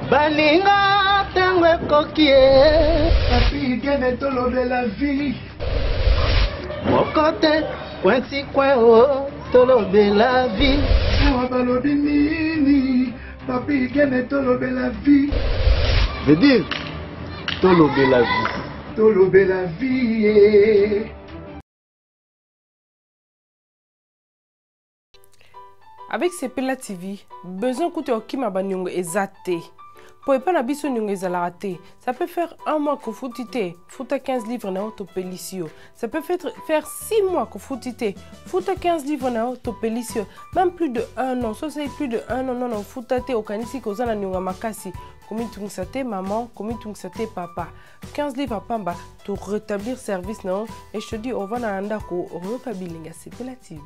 Baninga tangwe kokie. Papi gene tolobe la vie. Mokote kwensi kweo tolobe la vie. Awa balobi nini. Papi gene tolobe la vie. Veut dire tolobe la vie. Tolobe la vie. Avec Sepela TV, besoin que tu aies banyongo ezate. Pour pas na biso nyongo ezalate. Ça peut faire un mois que foutite, fouta 15 livres na autopélicio. Ça peut faire 6 mois que foutite, fouta 15 livres na autopélicio. Même plus de 1 an, ça c'est plus de 1 an non foutate au kanisi kozana nyonga makasi. Comme tungsate maman, comme tungsate papa. 15 livres à pamba pour rétablir service non et je te dis on va na andako Europa Bilinga Sepela TV.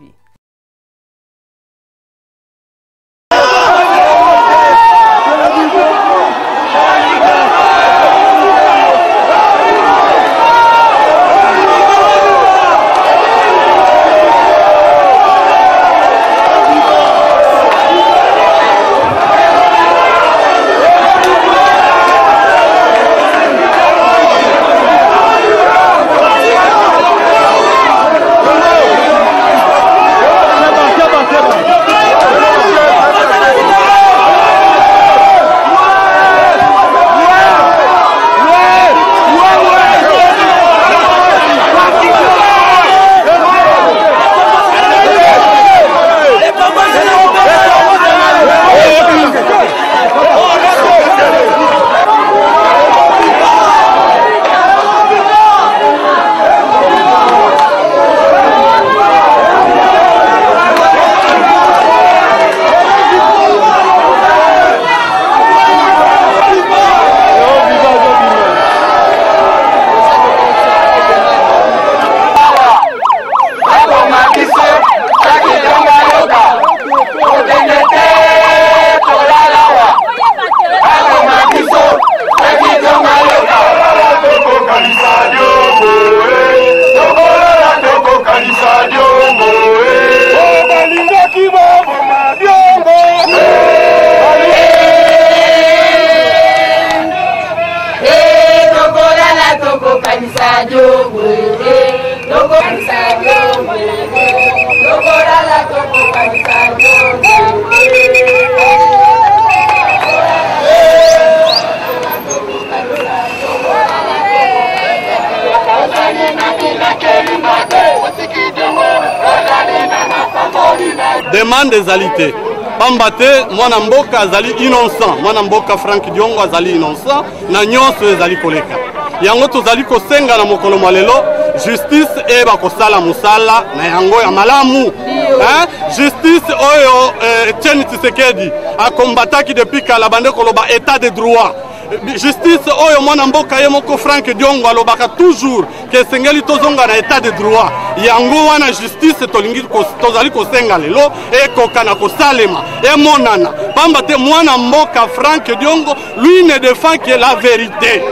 Demande des alités. Pambate, mwana mboka azali innocent. Mwana mboka Frank Diongo azali innocent. Na nyonso ezali koleka. Yango tozali kosenga na mokolo malelo justice eba kosala musala na yango ya malamu. Justice oyo Etienne Tshisekedi akombataki depuis kala bande koloba état de droit. Justice oyo mwana mboka ye moko Frank Diongo alobaka toujours que sengeli tozonga na état de droit. Yango wana justice tolingi tozali kosenga lelo ekoka na kosalema emonana. Pamba te mwana mboka Frank Diongo lui ne défend que la vérité.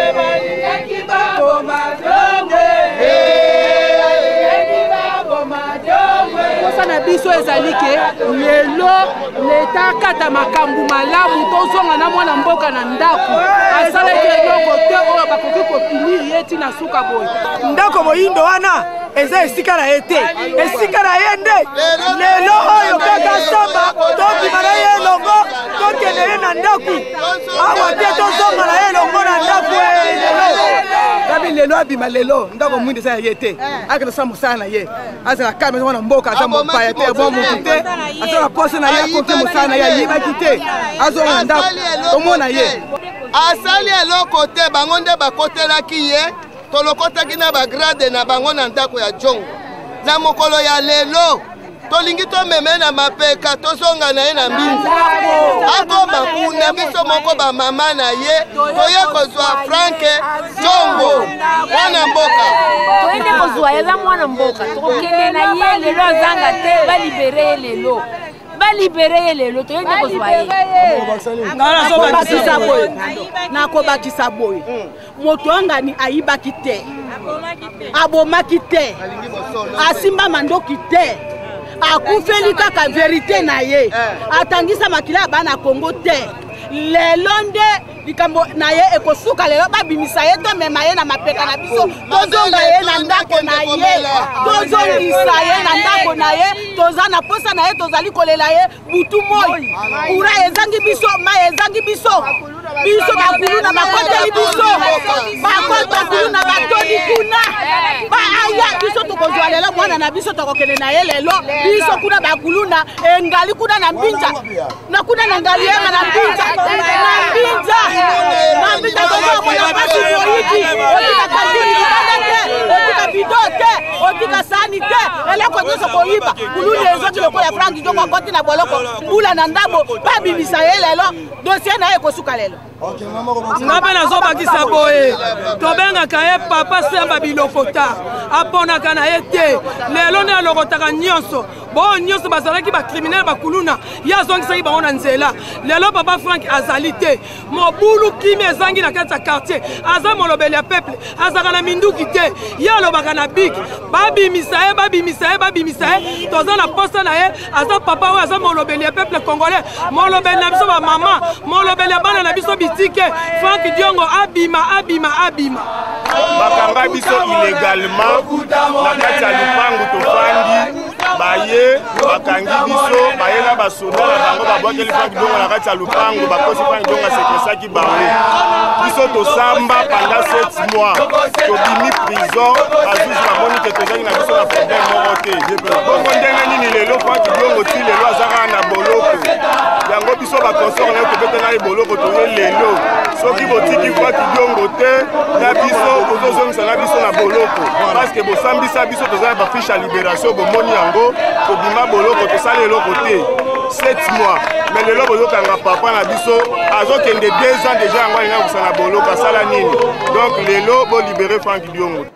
Biso ezalike lelo leta kata makambu malamu tozonga na mwana mboka na ndako asalaki eloko te oyo bakoki kopiniri yeti na suka boye ndako boyindo wana eza esika na ye te esika na ye nde lelo oyo kaka samba tobima na ye elongo tokende ye na ndako awa te tozonga na ye elongo na ndako gabi lelo abima lelo ndako mwindi eza ya ye te akende sa mosala na ye azala kalme mwana mboka aza mopaya te bon mutu te azala pose na ye akoki mosala na ye ayibaki te azonga na ndako omona ye asali eloko te bango nde bakotelaki ye tolokotaki na bagrade na bango na ndako ya jongo na mokolo ya lelo tolingi tomeme na mapeka tozonga na ye na mbinzi akoma kuna biso moko bamama na ye toye kozwa Franke Jongo mwana mboka toyende kozwa eza mwana mboka tokokende na ye lelo azanga te balibere ye lelo balibere lelo toyende kozwa ye nakobakisa boye moto angani ayibaki te abomaki te asimba mandoki te akufeli kaka verite na ye atangisa makila bana Kongo te lelo nde likambo na ye ekosuka lelo babimisa ye tomema ye na mapeka na biso tozonga ye na ndako na ye tozongisa ye na ndako na ye toza na posa na ye tozali kolela ye butu moi ura ezangi biso ma ezangi biso biso bakuluna bakoteli biso bakuluna batoli kuna aya biso tokozwa lelo mwana na biso tokokende na ye lelo biso kuna bakuluna engali kuna na mbinja na kuna na ngali yema na mbinja tozokomona pasi boyiki otika kazini libanda te otika bido te otika sani te eloko nyonso koyiba kuluna ezoti lokola Frank Diongo akoti na boloko mbula na ndambo babimisa ye lelo dossier na ye ekosuka lelo nga mpe nazobakisa boye tobengaka ye papa semba bilokota aponaka na ye te lelo nde alokotaka nyonso bo nyonso bazalaki bakriminele bakuluna ye azongisaki bango na nzela lelo papa Frank azali te mobulu kimi ezangi na kati ya quartier aza molobeli ya peuple azalaka na minduki te ye alobaka na bik babimisa ye toza na posta na ye aza papa oyo aza molobeli ya peuple congolais molobeli na biso bamama molobeli ya bana na biso bitike Frank Diongo abima bakanga biso illégalement na kati ya lupangu tofandi baye bakangi biso baye na basoda na bango babwakeli Frank Diongo na kati ya lupangu bakosi Frank Diongo asekesaki bango biso tosamba pendant 7 mois tobimi prison bazuzi bamoni te tozali na biso na problème moko te bongo ndenge nini lelo Frank Diongo ti lelo azaka na boloko yango biso bakonsor na yo tobetana ye boloko toye lelo soki botiki Frank Diongo te na biso tozozongisa na biso na boloko parce que bosambisa biso toza na bafiche ya libération bomoni yango tobima boloko tosali eloko te 7 mois mais lelo boyokanga papa na biso azokende 2 ans déjà yango alinga kosa na boloko asala nini donc lelo bolibere Frank Diongo.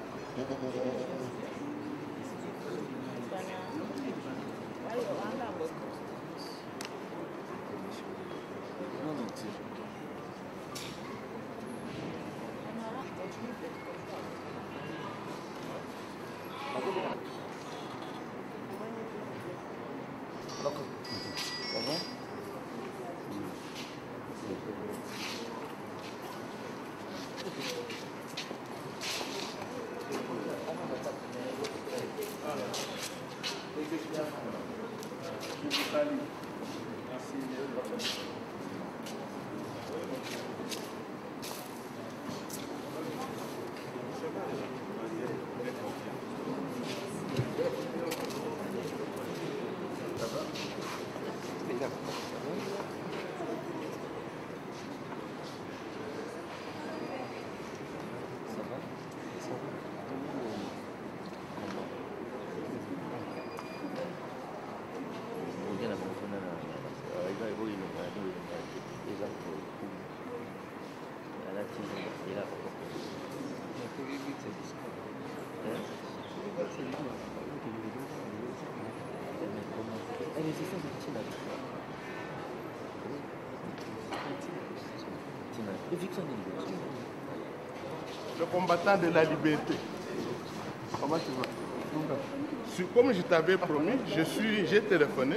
Le combattant de la liberté. Comment tu vas? Comme je t'avais promis, j'ai téléphoné.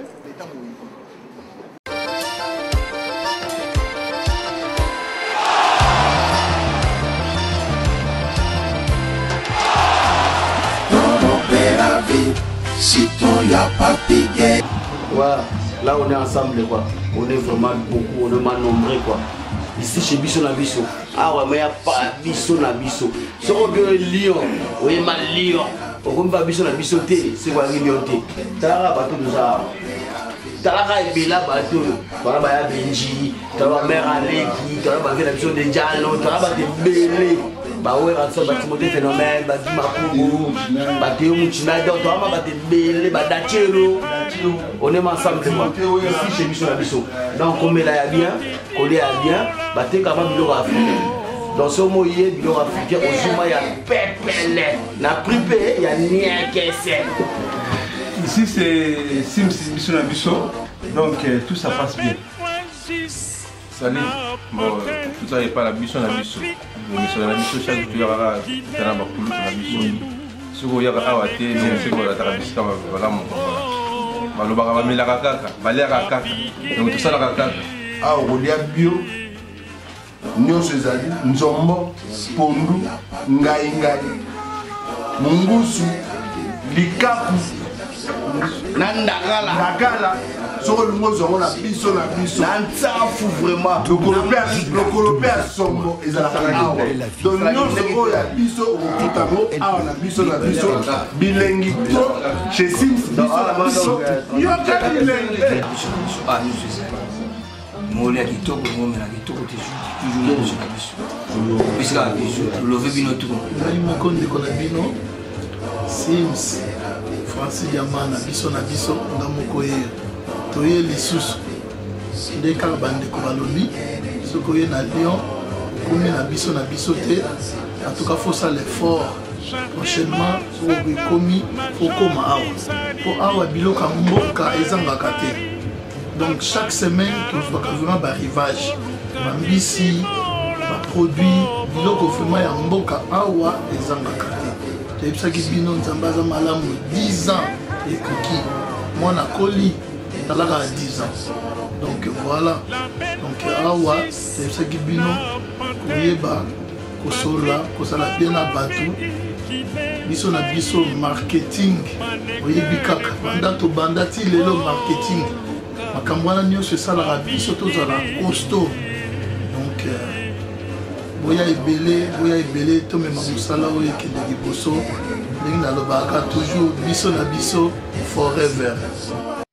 Voilà, là on est ensemble quoi. On est vraiment beaucoup, on est mal nombreux quoi. Ici chez Bisso na Bisso. Ah ouais, mais il n'y a pas Bisso na Bisso. Si on veut Lyon, on est mal Lyon. On va Bisso na Bisso T, c'est quoi Lyon T. T'as bateau de ça. T'as et Bella bateau. T'as la Benji, t'as la mère Aleki, t'as la Bisso de Diallo, t'as la Bélé. Bah ouais, ça va te phénomène, bah tu m'as bah tu m'as dit, toi ma bah t'es Bélé, bah Dachero. On est ensemble ici chez Bisso na Bisso. Donc on met là bien, collé à bien, bah t'es capable de l'Afrique. Dans ce mot il y a de l'Afrique, aujourd'hui il y a pépélé, n'a privé, il y a rien qui est. Ici c'est Sims Bisso na Bisso, donc tout ça passe bien. Salut, bon, tout ça n'est pas la Bisso na Bisso. Mais sur la Bisso, chaque jour il y aura un bakulu na Bisso. Ce qu'il y aura à Wate, c'est que la Tarabisca va là mon papa. Malobara va mettre la caca, va l'air à caca. Donc tout ça la caca. aokolia bio nyonso ezali nzombo pondu ngai mungusu likapu na ndakala soko lingo zongo na biso na ntafu vraiment lokolo mpe ya sombo ezalaka awa donc nyonso oyo ya biso okokutango awa na biso bilengi to chez Sims biso na biso yoka bilengi mole ya kitoko ngomela kitoko te toujours na biso na biso bisika biso love bino tu ngai moko ndeko na bino Sims Francis Diamana biso na biso nga moko ye toye lisusu nde kaka bandeko balobi soki oye na Lyon okomi na biso te en tout cas faut ça l'effort prochainement soki ekomi okoma awa po awa biloko ya mboka ezangaka te. Donc chaque semaine, tu as vraiment un rivage. Mambisi, un produit, biloko vraiment ya mboka awa ezangaka te. C'est ça qui bino nzambaza malamu 10 ans et cookie. Moi na koli talaka 10 ans. Donc voilà. Donc awa c'est ça qui bino koyeba kosola kosala bien na batu. Biso na biso marketing. Oyebi kaka banda to banda ti lelo marketing. makambo wana nyonso esalaka biso tozala costaud. Donc boya ebele tomema mosala oyo ekende liboso ndenge nalobaka toujours biso na biso forever.